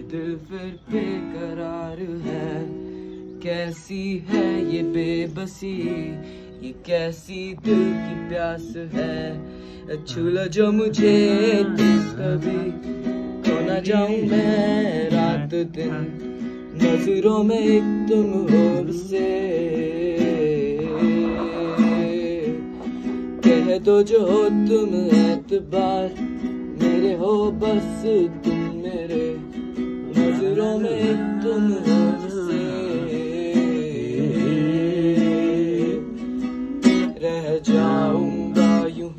दिल फिर बेकरार है। कैसी है ये बेबसी, ये कैसी दिल की प्यास है। छू लो जो मुझे दिल कभी, खो ना जाऊं मैं रात दिन नजरों में एक तुम और से। कह दो जो हो तुम एतबार, मेरे हो बस तुम मेरे नजरों में एक तुम और से। रह जाऊंगा यूं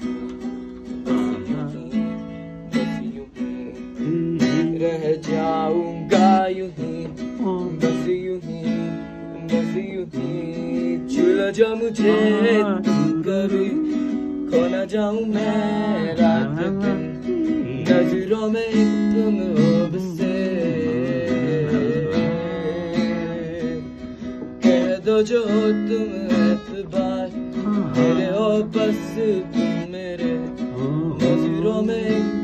रह जाऊंगा यूं ही, बस यूं ही, बस यूं ही। छू लो जो मुझे तुम कभी, खो ना जाऊं मैं रात दिन नजरों में एक तुम हो से। कह दो जो हो तुम एतबार, मेरे हो बस तुम मेरे नजरों में